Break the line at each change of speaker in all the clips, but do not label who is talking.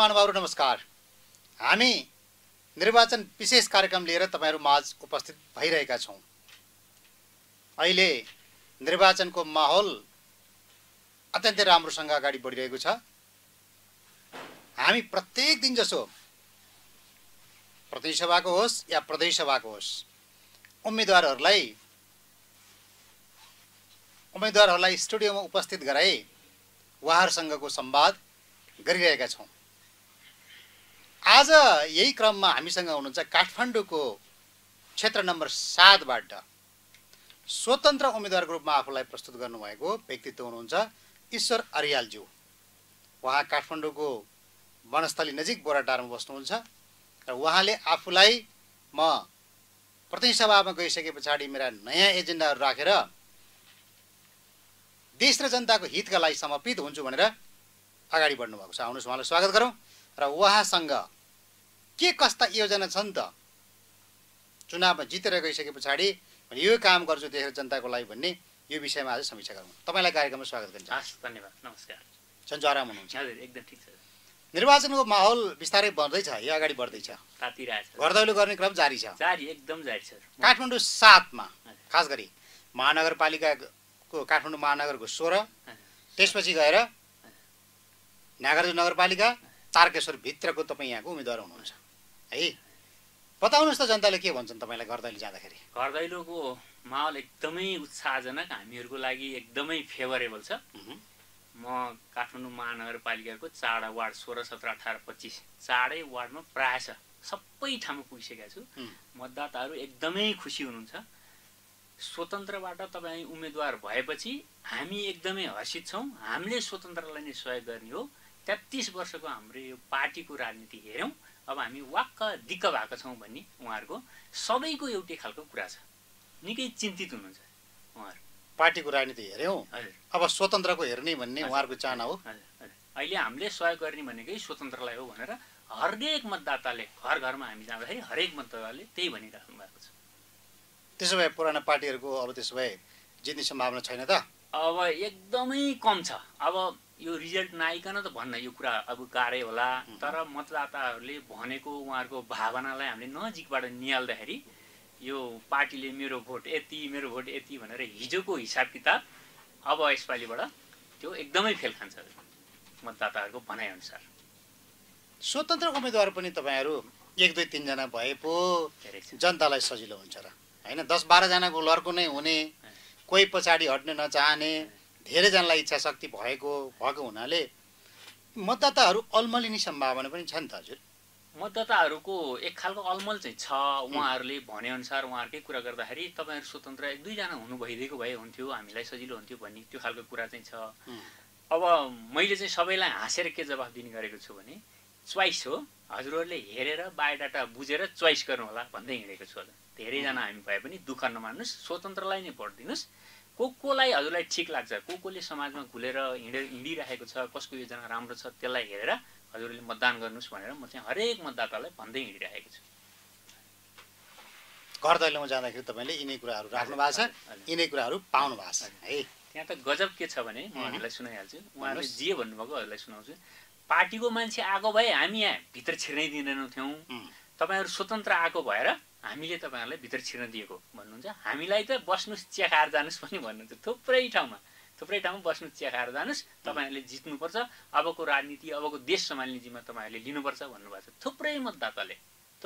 महानुभावहरु नमस्कार। हामी निर्वाचन विशेष कार्यक्रम लिएर तपाईहरु माझ उपस्थित भइरहेका छौं। अहिले निर्वाचनको माहौल अत्यन्तै राम्रोसँग अगाडि बढिरहेको छ। हामी प्रत्येक दिन जसो प्रतिनिधि सभाको होस् या प्रदेश सभाको होस् उम्मेदवारहरूलाई स्टुडियोमा उपस्थित गराई उहाँहरुसँगको संवाद गरिरहेका छौं। आज यही क्रममा हामीसँग हुनुहुन्छ काठमाडौँको क्षेत्र नम्बर 7 बाट स्वतन्त्र उम्मेदवारको रूपमा आफूलाई प्रस्तुत गर्नुभएको व्यक्तित्व हुनुहुन्छ ईश्वर अर्यालज्यू। उहाँ काठमाडौँको वनस्थली नजिक बोराटारमा बस्नुहुन्छ र उहाँले आफूलाई म प्रतिनिधि सभामा गइसकेपछि मेरा नयाँ एजेन्डाहरु राखेर देश र जनताको हितका लागि समर्पित हुन्छु भनेर अगाडि बढ्नु भएको छ। आउनुहोस् उहाँलाई स्वागत गरौँ र उहाँसँग के कस्ता योजना छन् त चुनावमा जितेर गइसकेपछि यो काम गर्छु देश र जनताको लागि भन्ने यो विषयमा आज समीक्षा गरौँ। तपाईलाई कार्यक्रममा स्वागत गर्छु।
धन्यवाद। नमस्कार।
सन्चो आराम हुनुहुन्छ?
हजुर एकदम ठीक छ।
निर्वाचनको माहौल बिस्तारै बढ्दैछ, यो अगाडि बढ्दैछ,
तातिरहेछ,
घरदैलो गर्ने क्रम जारी छ।
एकदम जारी छ।
काठमाडौँ 7 मा खास गरी महानगरपालिकाको काठमाडौँ महानगरको 16 त्यसपछि गएर नागार्जुन नगरपालिका तारकेश्वर भित्रको तपाई यहाँको उम्मेदवार हुनुहुन्छ है। बताउनुस् त जनताले के भन्छन् तपाईलाई घरदैलो जाँदाखेरि?
घरदैलोको माहौल एकदमै उत्साहजनक, हामीहरुको लागि एकदमै फेभरेबल छ। म काठमाडौँ महानगरपालिकाको 4 वार्ड 16, 17, 18, 25 चारै वार्डमा प्रायः सबै ठाउँमा पुगिसकेको छु। मतदाताहरू एकदमै खुसी हुनुहुन्छ। स्वतन्त्रबाट तपाई उम्मेदवार भएपछि हामी एकदमै हर्षित छौं। हामीले स्वतन्त्रलाई नै सहयोग गर्ने हो। 33 वर्षको हाम्रो यो पार्टीको राजनीति हेर्यौं, अब हामी वाक्क दिक्क भएको छौं भन्ने उहाँहरुको सबैको एउटै खालको कुरा छ। निकै चिन्तित हुनुहुन्छ उहाँहरु।
पार्टीको राजनीति हेर्यौं, अब स्वतन्त्रको हेर्ने भन्ने उहाँहरुको चाहना हो।
अहिले हामीले सहयोग गर्ने भनेकै स्वतन्त्रलाई हो भनेर हरेक मतदाताले घर घरमा हामी जाँदाखेरि हरेक मतदाताले त्यही भनिराख्नु भएको छ।
त्यसो भए पुराना पार्टीहरुको अब त्यसो भए जित्ने सम्भावना छैन त?
अब एकदमै कम छ। अब यो रिजल्ट नआइकन त भन्न यो कुरा अब गाह्रै होला, तर मतदाताहरूले भनेको उहाँहरुको भावनालाई हामीले नजिकबाट निहाल्दाखेरि यो पार्टीले मेरो भोट यति भनेर हिजोको हिसाब किताब अब यसपालिबाट त्यो एकदमै फेल खान्छ मतदाताहरूको भनाइ अनुसार।
स्वतन्त्र उम्मेदवार पनि तपाईहरु 1 2 3 जना भए पो जनतालाई सजिलो हुन्छ र हैन? 10 12 जनाको लर्को नै हुने, कोही पछाडी हट्न नचाहने, धेरै जनालाई इच्छा शक्ति भएको हुनाले मतदाताहरू अल्मलिने सम्भावना पनि छ नि त हजुर?
मतदाताहरूको एक खालको अलमल चाहिँ छ। उहाँहरूले भने अनुसार उहाँहरुकै कुरा गर्दाखेरि तपाईहरु स्वतन्त्र 1 2 जना हुनु भइदिएको भए हुन्थ्यो, हामीलाई सजिलो हुन्थ्यो भन्ने त्यो खालको कुरा चाहिँ छ। अब मैले चाहिँ सबैलाई हाँसेर के जवाफ दिने गरेको छु भने चोइस हो, हजुरहरूले हेरेर बायोडाटा बुझेर चोइस गर्नु होला भन्दै हिँडेको छु। धेरै जना हामी भए पनि दुःख नमान्नुस्, स्वतन्त्रलाई नै भोट दिनुस्। कोलाई हजुरलाई ठीक लाग्छ, कोले समाजमा घुलेर हिँडिरहेको छ, कसको योजना राम्रो छ त्यसलाई हेरेर हजुरले मतदान गर्नुस् भनेर म चाहिँ हरेक मतदातालाई भन्दै हिँडिरहेको छु।
घरदैलोमा जाँदाखेरि तपाईले यिनै कुराहरू राख्नु भएको छ, यिनै कुराहरू पाउनु भएको छ है।
त्यहाँ त गजब के छ भने म हजुरलाई सुनाइहाल्छु, उहाँहरूले जे भन्नुभएको हजुरलाई सुनाउँछु। पार्टीको मान्छे आएको भए हामी यहाँ भित्र छिर्नै दिँदैनौँ थियौँ, तपाईहरु स्वतन्त्र आएको भएर हामीले तपाईहरुलाई भित्र छिर्न दिएको भन्नुहुन्छ। हामीलाई त बस्नुस् चिया खाएर जानुस् पनि भन्नुहुन्छ। थुप्रै ठाउँमा बस्नुस् चिया खाएर जानुस्, तपाईहरुले जित्नुपर्छ, अबको राजनीति अबको देश सम्हाल्ने जिम्मा तपाईहरुले लिनुपर्छ भन्नुभएको छ थुप्रै मतदाताले।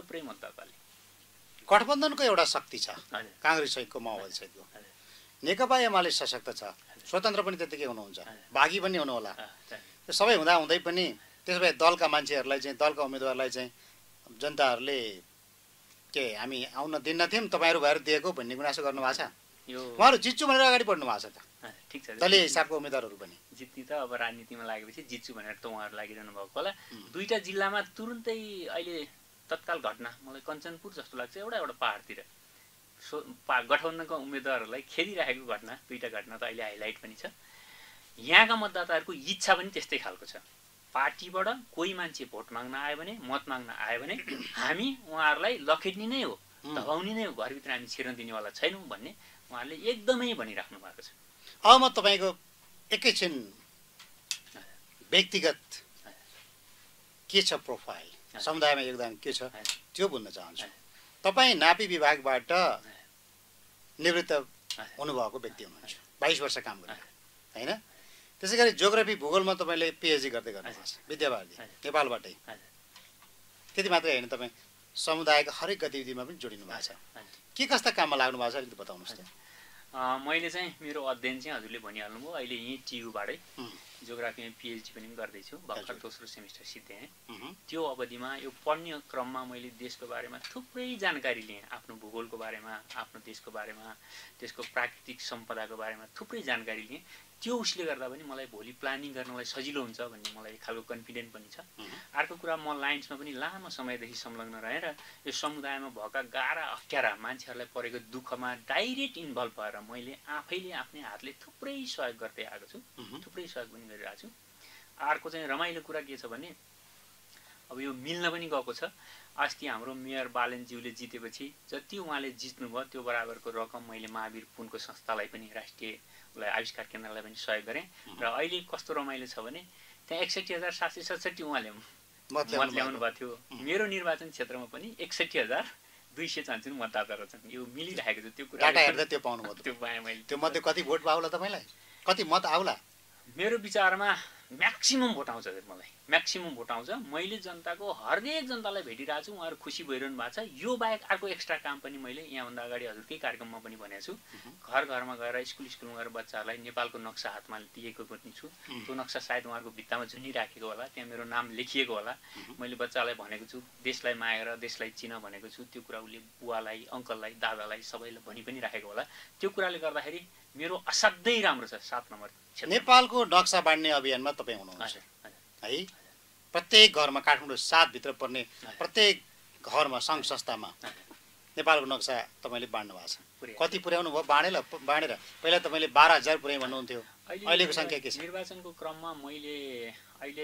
गठबन्धनको एउटा शक्ति छ, कांग्रेस सहितको माओवादी सहितको। नेकपा एमाले सशक्त छ, स्वतन्त्र पनि त्यतिकै हुनुहुन्छ, भागी पनि हुनु होला। सबै हुँदा हुँदै पनि त्यसो भए दलका मान्छेहरूलाई चाहिँ, दलका उम्मेदवारलाई चाहिँ जनताहरूले के हामी आउन दिन्न थियौं, तपाईहरु भएर दिएको भन्ने गुनासो गर्नु भएको छ? उहाँहरु जित्छु भनेर अगाडि बढ्नु भएको छ त?
ठीक छ,
दलीय हिसाबको उम्मेदवारहरू पनि
जित्ने त अब राजनीतिमा लागेपछि जित्छु भनेर त उहाँहरु लागिरहनु भएको होला। दुईटा जिल्लामा तुरुन्तै अहिले तत्काल घटना मलाई कञ्चनपुर जस्तो लाग्छ, एउटा पहाडतिर गठबन्धनको उम्मेदवारहरूलाई खेदिरहेको घटना, दुईटा घटना त अहिले हाइलाइट पनि छ। यहाँका मतदाताहरूको इच्छा पनि त्यस्तै खालको छ। पार्टीबाट कोही मान्छे भोट माग्न आयो भने, मत माग्न आयो भने हामी उहाँहरूलाई लखेट्ने नै हो, दबाउने नै हो, घरभित्र हामी छिर्न दिनेवाला छैनौँ भन्ने उहाँहरूले एकदमै भनिराख्नु भएको छ।
अब म तपाईको एकैछिन व्यक्तिगत के छ प्रोफाइल, समुदायमा योगदान के छ त्यो बुझ्न चाहन्छु।
हजुर।
तपाईँ नापी विभागबाट निवृत्त
हजुर।
हुनुभएको व्यक्ति हुनुहुन्छ, 22 वर्ष काम गर्नु होइन। त्यसै गरी जियोग्राफी भूगोलमा तपाईँले पिएचडी गर्दै गर्नुभएको छ विद्यावारिधि नेपालबाटै। त्यति मात्रै होइन, तपाईँ समुदायको हरेक गतिविधिमा पनि जोडिनु भएको छ। के कस्ता काममा लाग्नु भएको छ अलिकति बताउनुहोस् त।
मैले चाहिँ मेरो अध्ययन चाहिँ हजुरले भनिहाल्नुभयो, अहिले यहीँ टियुबाटै जियोग्राफीमा पिएचडी पनि गर्दैछु, भर्खर दोस्रो सेमिस्टर सिद्धेँ। त्यो अवधिमा यो पढ्ने क्रममा मैले देशको बारेमा थुप्रै जानकारी लिएँ, आफ्नो भूगोलको बारेमा, आफ्नो देशको बारेमा, त्यसको प्राकृतिक सम्पदाको बारेमा थुप्रै जानकारी लिएँ। त्यो उसले गर्दा पनि मलाई भोलि प्लानिङ गर्नलाई सजिलो हुन्छ भन्ने मलाई एक खालको कन्फिडेन्ट पनि छ। अर्को कुरा, म लाइन्समा पनि लामो समयदेखि संलग्न रहेर यो समुदायमा भएका गाह्रा अप्ठ्यारा मान्छेहरूलाई परेको दुःखमा डाइरेक्ट इन्भल्भ भएर मैले आफैले आफ्नै हातले थुप्रै सहयोग गर्दै आएको छु, थुप्रै सहयोग पनि गरिरहेको छु। अर्को चाहिँ रमाइलो कुरा के छ भने अब यो मिल्न पनि गएको छ। अस्ति हाम्रो मेयर बालनज्यूले जितेपछि जति उहाँले जित्नुभयो त्यो बराबरको रकम मैले महावीर पुनको संस्थालाई पनि, राष्ट्रिय आविष्कार केन्द्रलाई पनि सहयोग गरेँ। र अहिले कस्तो रमाइलो छ भने त्यहाँ 61,767 उहाँले मत ल्याउनु भएको थियो। मेरो निर्वाचन क्षेत्रमा पनि 61,200 चान्चुन मतदाता रहेछन्। यो मिलिरहेको छ। त्यो कुरा
डाटा हेर्दा त्यो पाउनुभयो,
त्यो पाएँ मैले।
त्यो मध्ये कति भोट आउला तपाईँलाई, कति मत आउला?
मेरो विचारमा म्याक्सिमम भोट आउँछ मलाई, म्याक्सिमम भोट आउँछ। मैले जनताको हरेक जनतालाई भेटिरहेको छु, उहाँहरू खुसी भइरहनु भएको छ। यो बाहेक अर्को एक्स्ट्रा काम पनि मैले यहाँभन्दा अगाडि हजुरकै कार्यक्रममा पनि भनेको छु। घर घरमा गएर स्कुलमा गएर बच्चाहरूलाई नेपालको नक्सा हातमा दिएको पनि छु। त्यो नक्सा सायद उहाँहरूको भित्तामा झुन्डिराखेको होला, त्यहाँ मेरो नाम लेखिएको होला। मैले बच्चालाई भनेको छु देशलाई माया गर, देशलाई चिन भनेको छु। त्यो कुरा उसले बुवालाई, अङ्कललाई, दादालाई सबैलाई भनि पनि राखेको होला। त्यो कुराले गर्दाखेरि मेरो असाध्यै राम्रो छ 7 नम्बर क्षेत्र।
नेपालको नक्सा बाँड्ने अभियानमा तपाईँ हुनुहुन्छ है। प्रत्येक घरमा, काठमाडौँ 7 भित्र पर्ने प्रत्येक घरमा, सङ्घ संस्थामा नेपालको नक्सा तपाईँले बाँड्नु भएको छ। कति पुर्याउनु भयो बाँडेर? पहिला तपाईँले 12,000 पुर्याएँ भन्नुहुन्थ्यो, अहिलेको सङ्ख्या के छ?
निर्वाचनको क्रममा मैले अहिले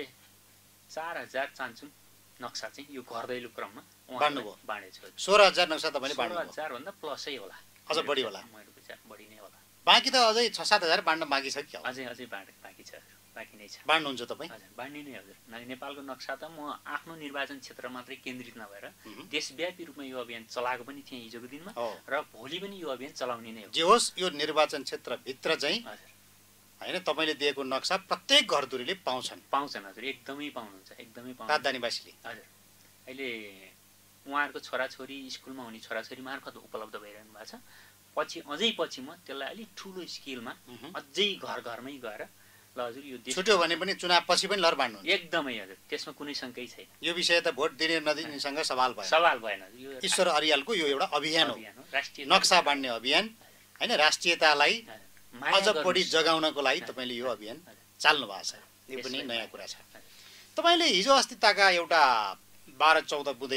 4,000 चान्छु नक्सा चाहिँ यो घर दैलो क्रममा
बाँड्नुभयो।
बाँडेछु।
16,000 नक्सा तपाईँले बाँड्नुभयो।
16,000 भन्दा प्लसै होला,
अझ बढी होला,
बढी नै होला।
बाँकी त अझै 6-7,000 बाँड्न बाँकी छ कि?
अझै बाँकी छ, बाँकी नै छ।
बाँड्नुहुन्छ तपाईँ?
हजुर, बाँड्ने नै हजुर। नेपालको नक्सा त म आफ्नो निर्वाचन क्षेत्र मात्रै केन्द्रित नभएर देशव्यापी रूपमा यो अभियान चलाएको पनि थिएँ हिजोको दिनमा, र भोलि पनि यो अभियान चलाउने नै हो।
जे होस्, यो निर्वाचन क्षेत्रभित्र चाहिँ होइन तपाईँले दिएको नक्सा प्रत्येक घरधुरीले पाउँछन्
हजुर, एकदमै पाउनुहुन्छ, एकदमै पाउनुहुन्छ
राजधानीवासीले।
हजुर, अहिले उहाँहरूको छोराछोरी, स्कुलमा हुने छोराछोरी मार्फत उपलब्ध भइरहनु भएको छ। अझै पछि म त्यसलाई अलिक ठुलो स्केलमा अझै घर घरमै गएर ल हजुर यो देश
छुट्यो भने पनि चुनाव पछि पनि लर बाँड्नु
एकदमै हजुर, त्यसमा कुनै शङ्कै छैन।
यो विषय त भोट दिने नदिनेसँग सवाल
भएन। यो
ईश्वर अरियालको यो एउटा अभियान हो,
राष्ट्रिय
नक्सा बाँड्ने अभियान होइन। राष्ट्रियतालाई अझ बढी जगाउनको लागि तपाईँले यो अभियान चाल्नु भएको छ। यो पनि नयाँ कुरा छ। तपाईँले हिजो अस्तिताका एउटा 12-14 बुँदे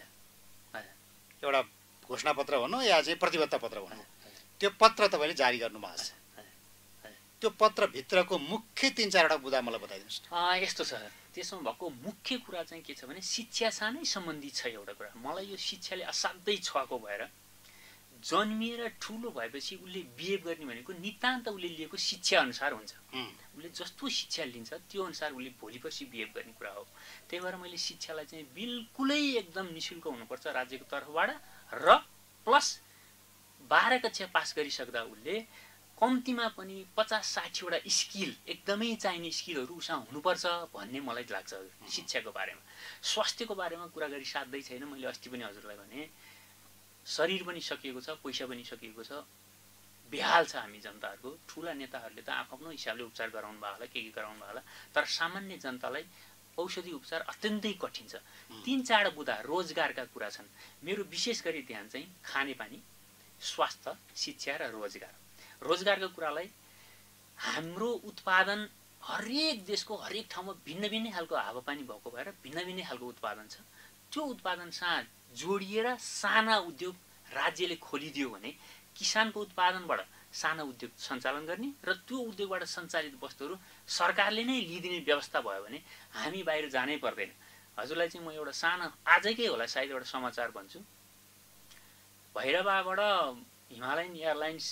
एउटा घोषणापत्र भनौँ या चाहिँ प्रतिबद्धता पत्र भनौँ, त्यो पत्र तपाईँले जारी गर्नुभएको छ। त्यो पत्रभित्रको मुख्य 3-4वटा बुँदा मलाई बताइदिनुहोस्।
यस्तो छ, त्यसमा भएको मुख्य कुरा चाहिँ के छ भने शिक्षासँगै सम्बन्धित छ। एउटा कुरा, मलाई यो शिक्षाले असाध्यै छको भएर जन्मिएर ठुलो भएपछि उसले बिहेभ गर्ने भनेको नितान्त उसले लिएको शिक्षा अनुसार हुन्छ। उसले जस्तो शिक्षा लिन्छ त्यो अनुसार उसले भोलि पर्सि बिहेभ गर्ने कुरा हो। त्यही भएर मैले शिक्षालाई चाहिँ बिल्कुलै एकदम निःशुल्क हुनुपर्छ राज्यको तर्फबाट, र प्लस 12 कक्षा पास गरिसक्दा उसले कम्तीमा पनि 50-60वटा स्किल, एकदमै चाहिने स्किलहरू उसँग हुनुपर्छ भन्ने मलाई लाग्छ शिक्षाको बारेमा। स्वास्थ्यको बारेमा कुरा गरी साध्यै छैन। मैले अस्ति पनि हजुरलाई भने शरीर पनि सकिएको छ, पैसा पनि सकिएको छ, बेहाल छ हामी जनताहरूको। ठुला नेताहरूले त आफ्नो हिसाबले उपचार गराउनु भयो होला, के गराउनु भयो होला, तर सामान्य जनतालाई औषधि उपचार अत्यन्तै कठिन छ। 3-4 बुँदा रोजगारका कुरा छन्। मेरो विशेष गरी ध्यान चाहिँ खानेपानी, स्वास्थ्य, शिक्षा र रोजगार। रोजगारको कुरालाई हाम्रो उत्पादन हरेक देशको हरेक ठाउँमा भिन्न भिन्नै खालको हावापानी भएको भएर भिन्न भिन्नै खालको उत्पादन छ। त्यो उत्पादनसँग जोडिएर साना उद्योग राज्यले खोलिदियो भने किसानको उत्पादनबाट साना उद्योग सञ्चालन गर्ने र त्यो उद्योगबाट सञ्चालित वस्तुहरू सरकारले नै लिइदिने व्यवस्था भयो भने हामी बाहिर जानै पर्दैन। हजुरलाई चाहिँ म एउटा सानो आजकै होला सायद एउटा समाचार भन्छु। भैरवाबाट हिमालयन एयरलाइन्स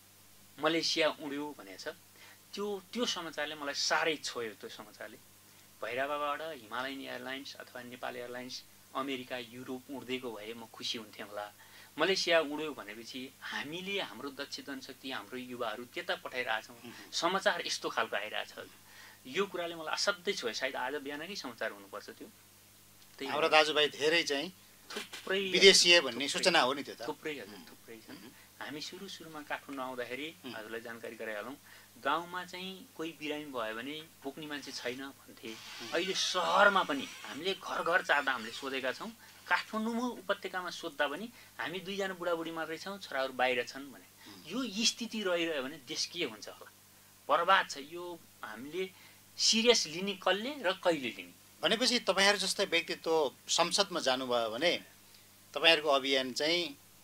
मलेसिया उड्यो भनेको छ। त्यो समाचारले मलाई साह्रै छोयो। त्यो समाचारले भैरवाबाट हिमालयन एयरलाइन्स अथवा नेपाल एयरलाइन्स अमेरिका युरोप उड्दैको भए म खुसी हुन्थेँ होला। मलेसिया उड्यो भनेपछि हामीले हाम्रो दक्ष जनशक्ति हाम्रो युवाहरू त्यता पठाइरहेछौँ, समाचार यस्तो खालको आइरहेछ। यो कुराले मलाई असाध्यै छोयो। सायद आज बिहानकै समाचार हुनुपर्छ त्यो।
हाम्रो दाजुभाइ धेरै चाहिँ
थुप्रै
विदेशीय भन्ने सूचना हो नि त्यो त।
थुप्रै हजुर थुप्रै छन्। हामी सुरुमा काठमाडौँ आउँदाखेरि हजुरलाई जानकारी गराइहालौँ, गाउँमा चाहिँ कोही बिरामी भयो भने बोक्ने मान्छे छैन भन्थे। अहिले सहरमा पनि हामीले घर घर चाहँदा हामीले सोधेका छौँ, काठमाडौँ उपत्यकामा सोद्धा पनि हामी 2 जना बुढाबुढी मात्रै छौँ, छोराहरू बाहिर छन् भने। यो स्थिति रहिरह्यो भने देश के हुन्छ होला? बर्बाद छ। यो हामीले सिरियस लिने कसले र कहिले लिने?
भनेपछि तपाईँहरू जस्तै व्यक्तित्व संसदमा जानुभयो भने तपाईँहरूको अभियान चाहिँ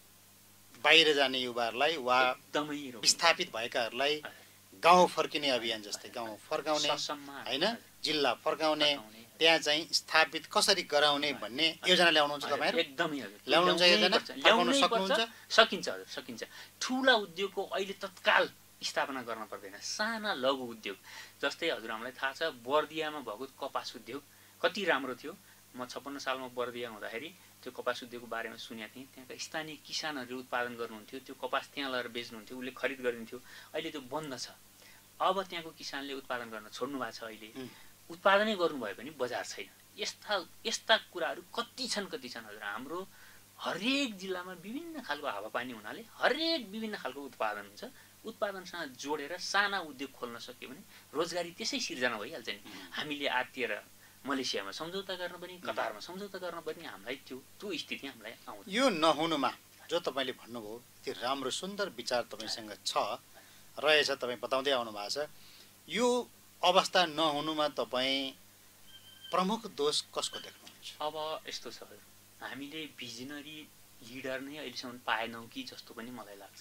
बाहिर जाने युवाहरूलाई वा
एकदमै
विस्थापित भएकाहरूलाई गाउँ फर्किने अभियान जस्तै गाउँ फर्काउने होइन, जिल्ला फर्काउने, त्यहाँ चाहिँ स्थापित कसरी गराउने भन्ने योजना ल्याउनुहुन्छ तपाईँहरू?
एकदमै हजुर
ल्याउनुहुन्छ योजना? ल्याउन सक्नुहुन्छ?
सकिन्छ हजुर, सकिन्छ। ठुला उद्योगको अहिले तत्काल स्थापना गर्न पर्दैन। साना लघु उद्योग जस्तै हजुर हामीलाई थाहा छ बर्दियामा भएको कपास उद्योग कति राम्रो थियो। म 56 सालमा बर्दिया हुँदाखेरि त्यो कपास उद्योगको बारेमा सुनेको थिएँ। त्यहाँका स्थानीय किसानहरूले उत्पादन गर्नुहुन्थ्यो, त्यो कपास त्यहाँ लगेर बेच्नुहुन्थ्यो, उसले खरिद गरिदिन्थ्यो। अहिले त्यो बन्द छ। अब त्यहाँको किसानले उत्पादन गर्न छोड्नु भएको छ। अहिले उत्पादनै गर्नुभयो भने बजार छैन। यस्ता कुराहरू कति छन् हजुर। हाम्रो हरेक जिल्लामा विभिन्न खालको हावापानी हुनाले हरेक विभिन्न खालको उत्पादन हुन्छ। उत्पादनसँग जोडेर साना उद्योग खोल्न सक्यो भने रोजगारी त्यसै सिर्जना भइहाल्छ नि। हामीले आत्तिएर मलेसियामा सम्झौता गर्न पनि, कतारमा सम्झौता गर्न पनि हामीलाई त्यो स्थिति हामीलाई आउँछ।
यो नहुनुमा जो तपाईँले भन्नुभयो त्यो राम्रो सुन्दर विचार तपाईँसँग रहेछ, तपाईँ बताउँदै आउनु भएको छ। यो अवस्था नहुनुमा तपाईँ प्रमुख दोष कसको देख्नुहुन्छ?
अब यस्तो छ, हामीले भिजनरी लिडर नै अहिलेसम्म पाएनौँ कि जस्तो पनि मलाई लाग्छ।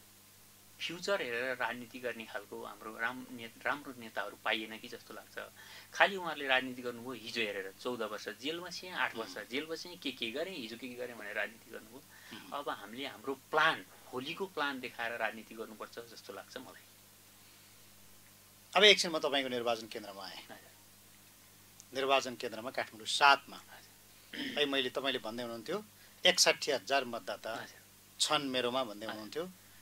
फ्युचर हेरेर राजनीति गर्ने खालको हाम्रो राम्रो नेताहरू पाइएन कि जस्तो लाग्छ। खालि उहाँहरूले राजनीति गर्नुभयो हिजो हेरेर 14 वर्ष जेल बसेँ, 8 वर्ष जेल बसेँ, के गरेँ, हिजो के गरेँ भनेर राजनीति गर्नुभयो। अब हामीले हाम्रो प्लान, भोलिको प्लान देखाएर राजनीति गर्नुपर्छ जस्तो लाग्छ मलाई।
अब एकछिन म तपाईँको निर्वाचन केन्द्रमा आएँ। निर्वाचन केन्द्रमा काठमाडौँ 7 मा मैले तपाईँले भन्दै हुनुहुन्थ्यो 61,000 मतदाता छन् मेरोमा भन्दै हुनुहुन्थ्यो।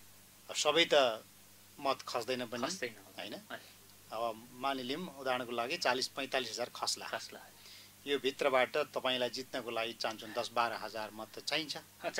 सबै त मत खस्दैन पनि होइन। अब मानिलिउँ उदाहरणको लागि 40-45 हजार खस्ला। यो भित्रबाट तपाईँलाई जित्नको लागि चाहन्छन् 10-12 हजार मत त चाहिन्छ।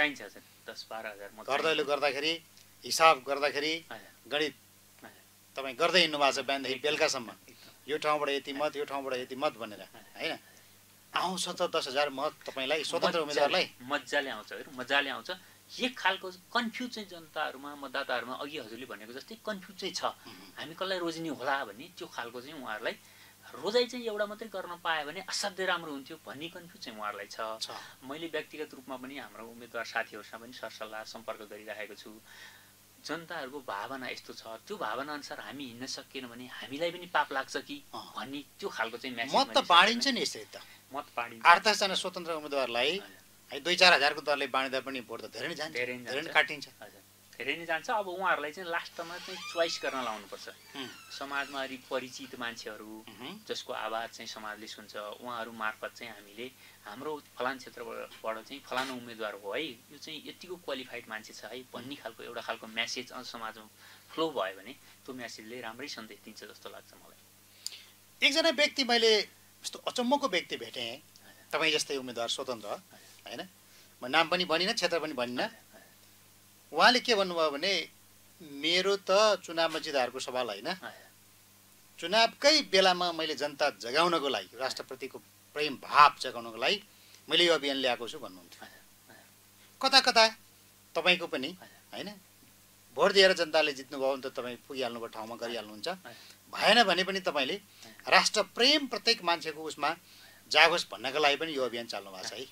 10-12 हजार मत
गर्दाखेरि हिसाब गर्दाखेरि गणित तपाईँ गर्दै हिँड्नु भएको छ बिहानदेखि बेलुकासम्म। यो ठाउँबाट यति मत, यो ठाउँबाट यति मत भनेर होइन। आउँछ त 10,000 मत तपाईँलाई स्वतन्त्र उम्मेदवारलाई?
मजाले आउँछ, मजाले आउँछ। एक खालको कन्फ्युज चाहिँ जनताहरूमा, मतदाताहरूमा अघि हजुरले भनेको जस्तै कन्फ्युज चाहिँ छ। हामी कसलाई रोज्ने होला भन्ने त्यो खालको चाहिँ उहाँहरूलाई रोजाइ चाहिँ एउटा मात्रै गर्न पायो भने असाध्यै राम्रो हुन्थ्यो भन्ने कन्फ्युज चाहिँ उहाँहरूलाई छ। मैले व्यक्तिगत रूपमा पनि हाम्रो उम्मेदवार साथीहरूसँग पनि सरसल्लाह सम्पर्क गरिरहेको छु। जनताहरूको भावना यस्तो छ, त्यो भावना अनुसार हामी हिँड्न सकेन भने हामीलाई पनि पाप लाग्छ कि भन्ने त्यो खालको चाहिँ मेसेज
मत त बाँडिन्छ नि यसरी त।
मत बाँडिन्छ।
8-10 जना स्वतन्त्र उम्मेदवारलाई 2-4 हजारको दरले बाँड्दा पनि भोट त धेरै नै जान्छ, धेरै नै काटिन्छ।
धेरै नै जान्छ। अब उहाँहरूलाई चाहिँ लास्टमा चाहिँ चोइस गर्न लाउनुपर्छ। समाजमा परिचित मान्छेहरू जसको आवाज चाहिँ समाजले सुन्छ, उहाँहरू मार्फत चाहिँ हामीले हाम्रो फलान क्षेत्रबाट चाहिँ फलानु उम्मेदवार हो है, यो चाहिँ यतिको क्वालिफाइड मान्छे छ है भन्ने खालको एउटा खालको म्यासेज समाजमा फ्लो भयो भने त्यो म्यासेजले राम्रै सन्देश दिन्छ जस्तो लाग्छ मलाई।
एकजना व्यक्ति मैले यस्तो अचम्मको व्यक्ति भेटेँ, तपाईँ जस्तै उम्मेदवार स्वतन्त्र होइन, म नाम पनि भनिनँ, क्षेत्र पनि भनिनँ। उहाँले के भन्नुभयो भने मेरो त चुनावमा जिताहरूको सवाल होइन, चुनावकै बेलामा मैले जनता जगाउनको लागि, राष्ट्रप्रतिको प्रेम भाव जगाउनको लागि मैले यो अभियान ल्याएको छु भन्नुहुन्थ्यो। कता कता तपाईँको पनि होइन, भोट दिएर जनताले जित्नुभयो भने त तपाईँ पुगिहाल्नुभयो, ठाउँमा गरिहाल्नुहुन्छ। भएन भने पनि तपाईँले राष्ट्रप्रेम प्रत्येक मान्छेको उसमा जागोस् भन्नको लागि पनि यो अभियान चाल्नु भएको छ है।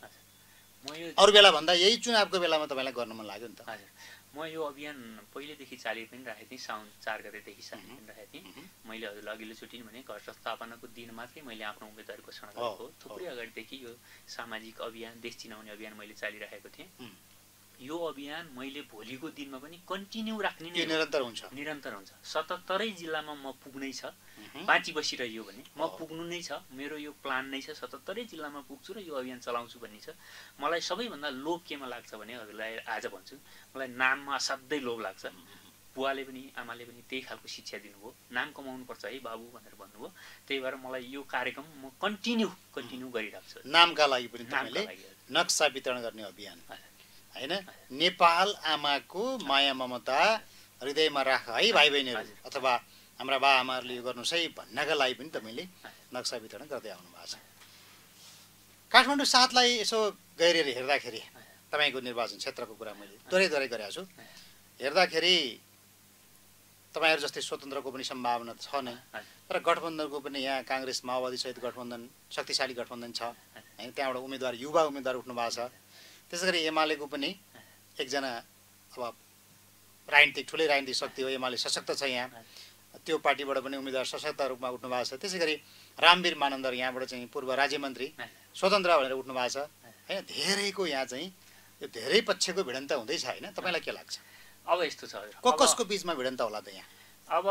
अरू बेला भन्दा यही चुनावको बेलामा तपाईँलाई गर्न मन लाग्यो नि त?
म यो अभियान पहिलेदेखि चालि पनि राखेको थिएँ, साउन 4 गतेदेखि चालि पनि राखेको थिएँ। मैले हजुरलाई अघिल्लो चोटि भने घर संस्थापनाको दिन मात्रै मैले आफ्नो उम्मेदवार घोषणा गरेको हो। थुप्रै अगाडिदेखि यो सामाजिक अभियान, देश चिनाउने अभियान मैले चालिराखेको थिएँ। यो अभियान मैले भोलिको दिनमा पनि कन्टिन्यू राख्ने नै
निरन्तर हुन्छ।
निरन्तर हुन्छ। 77 जिल्लामा म पुग्नै छ, बाँची बसिरह्यो भने म पुग्नु नै छ। मेरो यो प्लान नै छ, 77 जिल्लामा पुग्छु र यो अभियान चलाउँछु भन्ने छ। मलाई सबैभन्दा लोभ केमा लाग्छ भने हजुरलाई आज भन्छु, मलाई नाममा असाध्यै लोभ लाग्छ। बुवाले पनि आमाले पनि त्यही खालको शिक्षा दिनुभयो, नाम कमाउनुपर्छ है बाबु भनेर भन्नुभयो। त्यही भएर मलाई यो कार्यक्रम म कन्टिन्यू गरिरहेको छु।
नामका लागि पनि तपाईँले नक्सा वितरण गर्ने अभियान हैन, नेपाल आमाको माया ममता हृदयमा राख है भाइ बहिनीहरू, अथवा हाम्रा बा आमाहरूले यो गर्नुहोस् है भन्नका लागि पनि तपाईँले नक्सा वितरण गर्दै आउनु भएको छ। काठमाडौँ 7लाई यसो गहिरेर हेर्दाखेरि तपाईँको निर्वाचन क्षेत्रको कुरा मैले दोहोरै गरेको छु। हेर्दाखेरि तपाईँहरू जस्तै स्वतन्त्रको पनि सम्भावना छ नै, तर गठबन्धनको पनि यहाँ काङ्ग्रेस माओवादी सहित गठबन्धन शक्तिशाली गठबन्धन छ हैन। त्यहाँबाट उम्मेदवार युवा उम्मेदवार उठ्नु भएको छ। त्यसै गरी एमालेको पनि एकजना अब ठुलै राजनीतिक शक्ति हो, एमाले सशक्त छ यहाँ, त्यो पार्टीबाट पनि उम्मेदवार सशक्त रूपमा उठ्नु भएको छ। त्यसै गरी रामवीर मानन्दर यहाँबाट चाहिँ पूर्व राज्य मन्त्री स्वतन्त्र भनेर उठ्नु भएको छ हैन। धेरैको यहाँ चाहिँ यो धेरै पक्षको भिडन्त हुँदैछ हैन, तपाईँलाई के लाग्छ?
अब यस्तो छ हजुर,
कसको बीचमा भिडन्त होला त यहाँ?
अब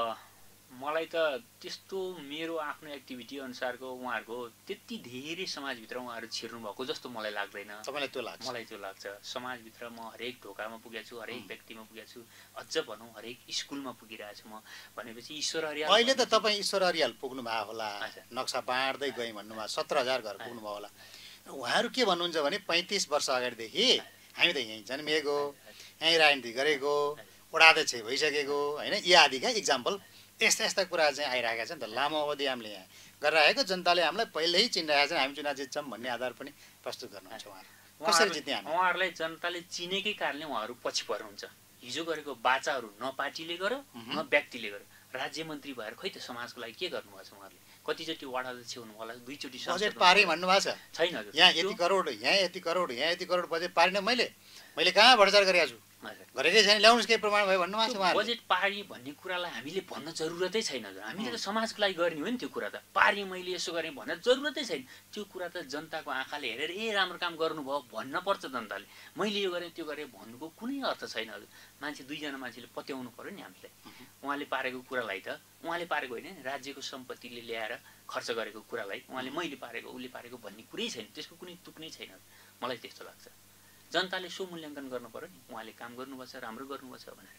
मलाई त त्यस्तो मेरो आफ्नो एक्टिभिटी अनुसारको उहाँहरूको त्यति धेरै समाजभित्र उहाँहरू छिर्नु भएको जस्तो मलाई लाग्दैन।
तपाईँलाई त्यो लाग्छ?
मलाई त्यो लाग्छ। समाजभित्र म हरेक ढोकामा पुगेको छु, हरेक व्यक्तिमा पुगेको छु, अझ भनौँ हरेक स्कुलमा पुगिरहेको छु म। भनेपछि ईश्वर अरियाल
अहिले त तपाईँ ईश्वर अरियाल पुग्नु भएको होला, नक्सा बाँड्दै गएँ भन्नुभयो, 17,000 घर पुग्नु भयो होला। उहाँहरू के भन्नुहुन्छ भने 35 वर्ष अगाडिदेखि हामी त यहीँ जन्मिएको, यहीँ राजनीति गरेको, वडाध्यक्ष भइसकेको होइन, यी आदिका इक्जाम्पल यस्ता यस्ता कुरा चाहिँ आइरहेका छन्। त लामो अवधि हामीले यहाँ गरेर आएको, जनताले हामीलाई पहिल्यै चिनिरहेका छन्, हामी चुनाव जित्छौँ भन्ने आधार पनि प्रस्तुत गर्नुहुन्छ उहाँहरू। कसरी जित्ने हामी?
उहाँहरूलाई जनताले चिनेकै कारणले उहाँहरू पछि पर्नुहुन्छ। हिजो गरेको बाचाहरू न पार्टीले गर्यो न व्यक्तिले गर्यो। राज्य मन्त्री भएर खै त समाजको लागि के गर्नुभएको छ उहाँहरूले? कतिचोटि वार्ड अध्यक्ष हुनुभयो होला, 2 चोटि
बजेट पारे भन्नुभएको छ
छैन?
यहाँ यति करोड, यहाँ यति करोड, यहाँ यति करोड बजेट पारिन मैले कहाँ भ्रष्टाचार गरेको छु, गरेकै छैन, ल्याउनुहोस् केही प्रमाण भयो भन्नुभएको छ उहाँले।
बजेट पारी भन्ने कुरालाई हामीले भन्न जरुरतै छैन। हामीले त समाजको लागि गर्ने हो नि त्यो कुरा। त पारी मैले यसो गरेँ भन्न जरुरतै छैन। त्यो कुरा त जनताको आँखाले हेरेर राम्रो काम गर्नुभयो भन्न पर्छ जनताले। मैले यो गरेँ त्यो गरेँ भन्नुको कुनै अर्थ छैन हजुर। मान्छे 2 जना मान्छेले पत्याउनु पर्यो नि हामीले। उहाँले पारेको कुरालाई त उहाँले पारेको होइन, राज्यको सम्पत्तिले ल्याएर खर्च गरेको कुरालाई उहाँले मैले पारेको उसले पारेको भन्ने कुरै छैन। त्यसको कुनै तुक्नै छैन। मलाई त्यस्तो लाग्छ। जनताले सो मूल्याङ्कन गर्नु पर्यो नि, उहाँले काम गर्नुभएको छ, राम्रो गर्नुभएको छ भनेर।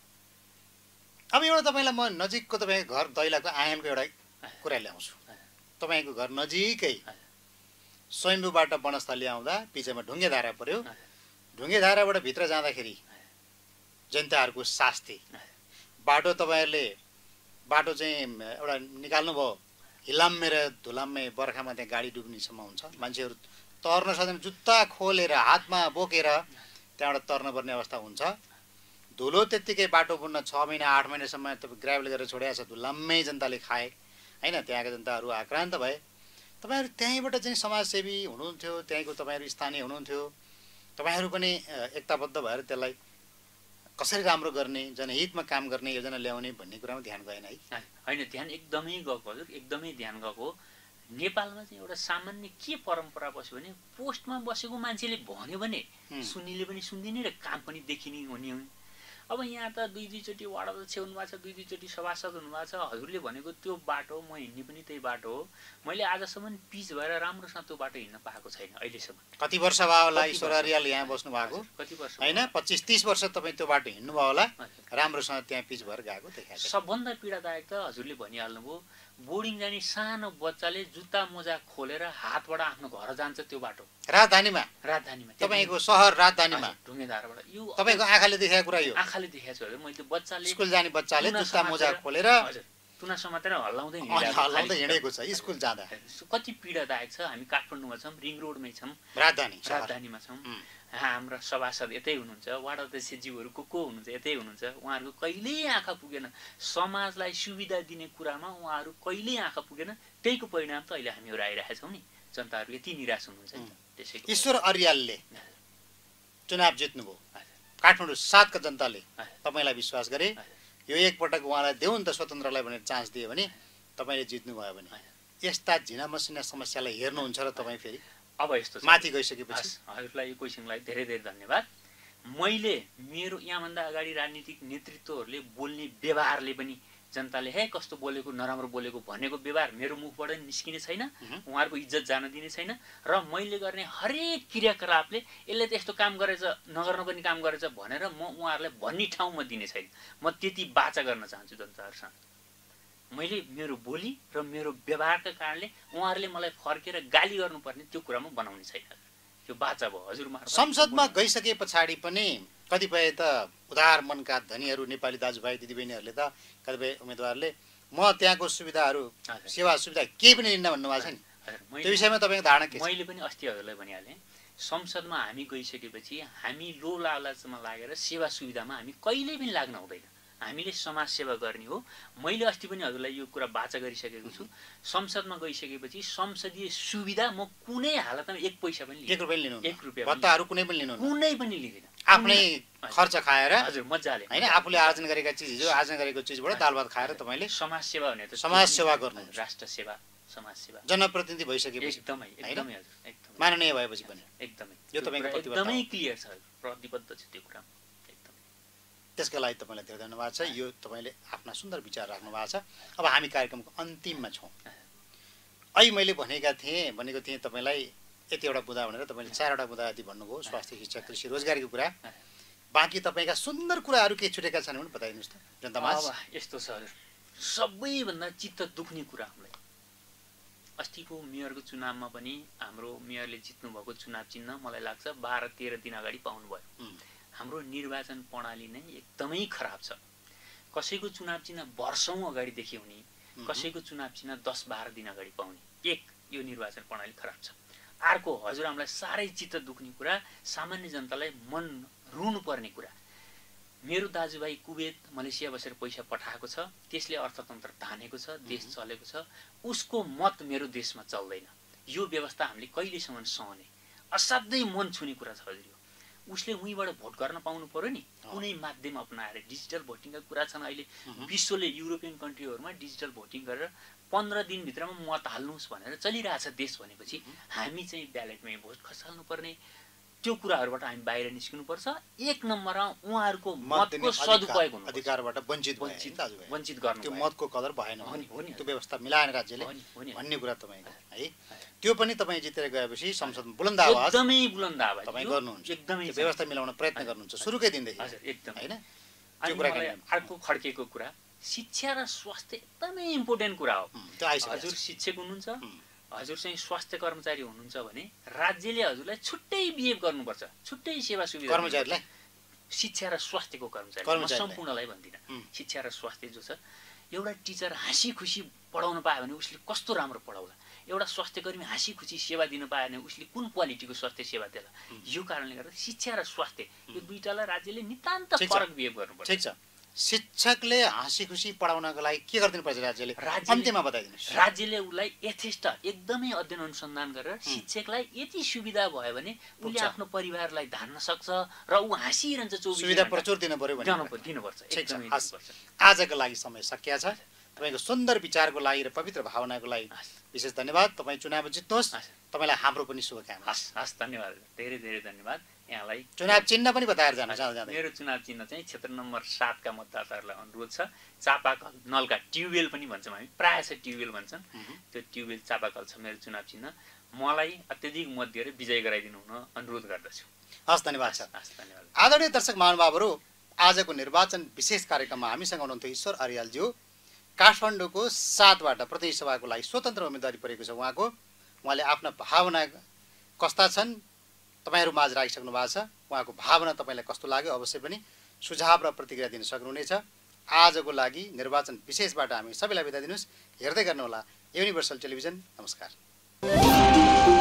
अब एउटा तपाईँलाई म नजिकको तपाईँको घर दैलाको आँगनको एउटा कुरा ल्याउँछु। तपाईँको घर नजिकै स्वयम्भूबाट वनस्थली आउँदा पिछेमा ढुङ्गेधारा पर्यो। ढुङ्गेधाराबाट भित्र जाँदाखेरि जनताहरूको शास्ति बाटो, तपाईँहरूले बाटो चाहिँ एउटा निकाल्नुभयो, हिलाम्मे र धुलाम्मे बर्खामा त्यहाँ गाडी डुब्नेसम्म हुन्छ। मान्छेहरू तर्न सक्दैन, जुत्ता खोलेर हातमा बोकेर त्यहाँबाट तर्न पर्ने अवस्था हुन्छ। धुलो त्यत्तिकै बाटो पुग्न 6 महिना 8 महिनासम्म तपाईँ ग्राभल गरेर छोडेको छ, धुलाम्मै जनताले खाए होइन। त्यहाँका जनताहरू आक्रान्त भए। तपाईँहरू त्यहीँबाट चाहिँ समाजसेवी हुनुहुन्थ्यो, त्यहीँको तपाईँहरू स्थानीय हुनुहुन्थ्यो। तपाईँहरू पनि एकताबद्ध भएर त्यसलाई कसरी राम्रो गर्ने, जनहितमा काम गर्ने योजना ल्याउने भन्ने कुरामा ध्यान गएन है?
होइन, ध्यान एकदमै गएको हजुर, एकदमै ध्यान गएको। नेपालमा चाहिँ एउटा सामान्य के परम्परा बस्यो भने पोस्टमा बसेको मान्छेले भन्यो भने सुन्नेले पनि सुन्दिने र काम पनि देखिने हुने हो। अब यहाँ त 2-2 चोटि वार्ड अध्यक्ष हुनुभएको छ, 2-2 चोटि सभासद हुनुभएको छ। हजुरले भनेको त्यो बाटो म हिँड्ने पनि त्यही बाटो हो। मैले आजसम्म पिच भएर राम्रोसँग त्यो बाटो हिँड्न पाएको छैन अहिलेसम्म।
कति वर्ष भयो होला ईश्वर अरियाल यहाँ बस्नु भएको?
कति वर्ष
होइन, 25-30 वर्ष तपाईँ त्यो बाटो हिँड्नुभयो होला, राम्रोसँग त्यहाँ पिच भएर गएको देखाएको छ।
सबभन्दा पीडादायक त हजुरले भनिहाल्नुभयो, बोर्डिङ जाने सानो बच्चाले जुत्ता मोजा खोलेर हातबाट आफ्नो घर जान्छ त्यो बाटो।
राजधानीमा तपाईँको सहर राजधानीमा
ढुङ्गेधाराबाट। यो
तपाईँको आँखाले देखेको कुरा? यो
आँखाले देखेको छु हजुर। मैले बच्चाले
स्कुल जाने बच्चाले जुत्ता मोजा खोलेर
हजुर तुना समातेर हल्लाउँदै
हिँडेको छ स्कुल जाँदा।
कति पीडादायक छ। हामी काठमाडौँमा छौँ, रिङ रोडमै छौँ, राजधानीमा छौँ। हाम्रा सभासद यतै हुनुहुन्छ, वार्ड अध्यक्षज्यूहरू को हुनुहुन्छ यतै हुनुहुन्छ। उहाँहरूको कहिल्यै आँखा पुगेन समाजलाई सुविधा दिने कुरामा। उहाँहरू कहिल्यै आँखा पुगेन। त्यहीको परिणाम त अहिले हामीहरू आइरहेका छौँ नि। जनताहरू यति निराश हुनुहुन्छ नि। त्यसैको
ईश्वर अरियालले चुनाव जित्नुभयो, काठमाडौँ 7 का जनताले तपाईँलाई विश्वास गरे, यो एकपटक उहाँलाई देऊ नि त स्वतन्त्रलाई भनेर चान्स दियो भने तपाईँले जित्नुभयो भने यस्ता झिना मसिना समस्यालाई हेर्नुहुन्छ र तपाईँ फेरि
अब यस्तो
माथि गइसकेपछि?
हजुरलाई यो क्वेसनलाई धेरै धेरै धन्यवाद। मैले मेरो यहाँभन्दा अगाडि राजनीतिक नेतृत्वहरूले बोल्ने व्यवहारले पनि जनताले हे कस्तो बोलेको नराम्रो बोलेको भनेको व्यवहार मेरो मुखबाट निस्किने छैन, उहाँहरूको इज्जत जान दिने छैन र मैले गर्ने हरेक क्रियाकलापले यसले त यस्तो काम गरेछ नगर्न पनि काम गरेछ भनेर म उहाँहरूलाई भन्ने ठाउँमा दिने छैन। म त्यति बाचा गर्न चाहन्छु जनताहरूसँग। मैले मेरो बोली र मेरो व्यवहारका कारणले उहाँहरूले मलाई फर्केर गाली गर्नुपर्ने त्यो कुरा म बनाउने छैन। त्यो बाचा भयो हजुर।
संसदमा गइसके पछाडि पनि कतिपय त उदार मनका धनीहरू नेपाली दाजुभाइ दिदीबहिनीहरूले त कतिपय उम्मेदवारले म त्यहाँको सुविधाहरू सेवा सुविधा केही पनि लिन्न भन्नुभएको छ नि, त्यो विषयमा तपाईँको धारणा के छ?
मैले पनि अस्ति हजुरलाई भनिहालेँ, संसदमा हामी गइसकेपछि हामी लो लालचमा लागेर सेवा सुविधामा हामी कहिल्यै पनि लाग्न हुँदैन। हामीले समाज सेवा गर्ने हो। मैले अस्ति पनि हजुरलाई यो कुरा बाचा गरिसकेको छु। संसदमा गइसकेपछि संसदीय सुविधा म कुनै हालतमा एक पैसा पनि लिँदैन,
1 रुपैयाँ लिनु,
एक रुपियाँ
भत्ताहरू कुनै पनि लिनु,
कुनै पनि लिँदैन।
आफ्नै खर्च खाएर
हजुर मजाले
हैन, आफूले आर्जन गरेका चिज, जो आर्जन गरेको चिजबाट दाल भात खाएर तपाईले
समाज सेवा भने त
समाज सेवा गर्नु,
राष्ट्र सेवा, समाज सेवा,
जनप्रतिनिधि भइसकेपछि
एकदमै एकदमै हजुर एकदमै
माननीय भएपछि पनि
एकदमै
यो तपाईको प्रतिबद्धता
एकदमै क्लियर छ, प्रतिबद्ध छ त्यो कुरा।
त्यसका लागि तपाईँलाई धेरै धन्यवाद छ। यो तपाईँले आफ्ना सुन्दर विचार राख्नु भएको छ। अब हामी कार्यक्रमको अन्तिममा छौँ। अहिले मैले भनेको थिएँ तपाईँलाई यतिवटा बुँदा भनेर तपाईँले 4वटा बुँदा यति भन्नुभयो, स्वास्थ्य, शिक्षा, कृषि, रोजगारीको कुरा। बाँकी तपाईँका सुन्दर कुराहरू के छुटेका छन् भने बताइदिनुहोस् त जनतामा।
अब यस्तो छ हजुर, सबैभन्दा चित्त दुख्ने कुरा हामीलाई अस्तिको मेयरको चुनावमा पनि हाम्रो मेयरले जित्नुभएको चुनाव चिन्ह मलाई लाग्छ 12-13 दिन अगाडि पाउनुभयो। हाम्रो निर्वाचन प्रणाली नै एकदमै खराब छ। कसैको चुनाव चिन्ह वर्षौँ अगाडिदेखि हुने, कसैको चुनाव चिन्ह 10-12 दिन अगाडि पाउने। यो निर्वाचन प्रणाली खराब छ। अर्को हजुर हामीलाई साह्रै चित्त दुख्ने कुरा, सामान्य जनतालाई मन रुनु पर्ने कुरा, मेरो दाजुभाइ कुवेत मलेसिया बसेर पैसा पठाएको छ, त्यसले अर्थतन्त्र धानेको छ, देश चलेको छ, उसको मत मेरो देशमा चल्दैन। यो व्यवस्था हामीले कहिलेसम्म सहने? असाध्यै मन छुने कुरा छ हजुर। उसले उहीँबाट भोट गर्न पाउनु पर्यो नि, कुनै माध्यम अपनाएर। डिजिटल भोटिङका कुरा छन् अहिले विश्वले, युरोपियन कन्ट्रीहरूमा डिजिटल भोटिङ गरेर 15 दिनभित्रमा मत हाल्नुहोस् भनेर चलिरहेछ देश। भनेपछि हामी चाहिँ ब्यालेटमै भोट खसाल्नुपर्ने, त्यो कुराहरूबाट हामी बाहिर निस्किनुपर्छ। 1 नम्बरमा उहाँहरूको मतको सदुपयोग हुनु,
अधिकारबाट वञ्चित
गर्नु,
त्यो मतको कदर भएन, त्यो व्यवस्था मिलाएन राज्यले भन्ने कुरा तपाईँको है। त्यो पनि तपाईँ जितेर गएपछि संसदमा बुलन्द आवाज,
एकदमै बुलन्द आवाज
तपाईँ गर्नुहुन्छ,
एकदमै
व्यवस्था मिलाउन प्रयत्न गर्नुहुन्छ सुरुकै दिनदेखि
हजुर एकदम
हैन।
त्यो कुरा अर्को खड्केको कुरा, शिक्षा र स्वास्थ्य एकदमै इम्पोर्टेन्ट कुरा हो। हजुर शिक्षक हुनुहुन्छ, हजुर चाहिँ स्वास्थ्य कर्मचारी हुनुहुन्छ भने राज्यले हजुरलाई छुट्टै बिहेभ गर्नुपर्छ, छुट्टै सेवा सुविधा
कर्मचारीलाई।
शिक्षा र स्वास्थ्यको कर्मचारी म सम्पूर्णलाई भन्दिनँ, शिक्षा र स्वास्थ्य जो छ। एउटा टिचर हाँसी खुसी पढाउन पायो भने उसले कस्तो राम्रो पढाउला, एउटा स्वास्थ्यकर्मी हाँसी खुसी सेवा दिन पायो भने उसले कुन क्वालिटीको स्वास्थ्य सेवा देला। यो कारणले गर्दा शिक्षा र स्वास्थ्य यो दुईटालाई राज्यले नितान्त फरक बिहेभ गर्नुपर्छ।
ठिक छ, शिक्षकले हाँसी खुसी पढाउनको लागि के गरिदिनु पर्छ राज्यले? अन्त्यमा बताइदिनुहोस्।
राज्यले उसलाई यथेष्ट एकदमै अध्ययन अनुसन्धान गरेर शिक्षकलाई यति सुविधा भयो भने उसले आफ्नो परिवारलाई धान्न सक्छ र ऊ हाँसिरहन्छ 24
सुविधा प्रचुर दिनु पर्यो भने
दिनुपर्छ।
आजको लागि समय सकिया छ। तपाईँको सुन्दर विचारको लागि र पवित्र भावनाको लागि विशेष धन्यवाद। तपाईँ चुनाव जित्नुहोस्, तपाईँलाई हाम्रो पनि शुभकामना।
हस् धन्यवाद, धेरै धेरै धन्यवाद यहाँलाई।
चुनाव चिन्ह पनि बताएर जान जाँदै
मेरो चुनाव चिन्ह चाहिँ क्षेत्र नम्बर 7 का मतदाताहरूलाई अनुरोध छ, चापाकल नलका ट्युबवेल पनि भन्छौँ हामी, प्रायः चाहिँ ट्युबवेल भन्छन्, त्यो ट्युबवेल चापाकल छ मेरो चुनाव चिन्ह। मलाई अत्यधिक मत दिएर विजय गराइदिनु हुन अनुरोध गर्दछु।
हस् धन्यवाद छ।
हस् धन्यवाद।
आदरणीय दर्शक महानुभावहरू, आजको निर्वाचन विशेष कार्यक्रममा हामीसँग हुनुहुन्थ्यो ईश्वर अर्यालज्यू। काठमाडौँको 7बाट प्रतिनिधि सभाको लागि स्वतन्त्र उम्मेदवारी परेको छ उहाँको। उहाँले आफ्ना भावना कस्ता छन् तपाईँहरू माझ राखिसक्नु भएको छ। उहाँको भावना तपाईँलाई कस्तो लाग्यो अवश्य पनि सुझाव र प्रतिक्रिया दिन सक्नुहुनेछ। आजको लागि निर्वाचन विशेषबाट हामी सबैलाई बिदा दिनुहोस्। हेर्दै गर्नुहोला युनिभर्सल टेलिभिजन। नमस्कार।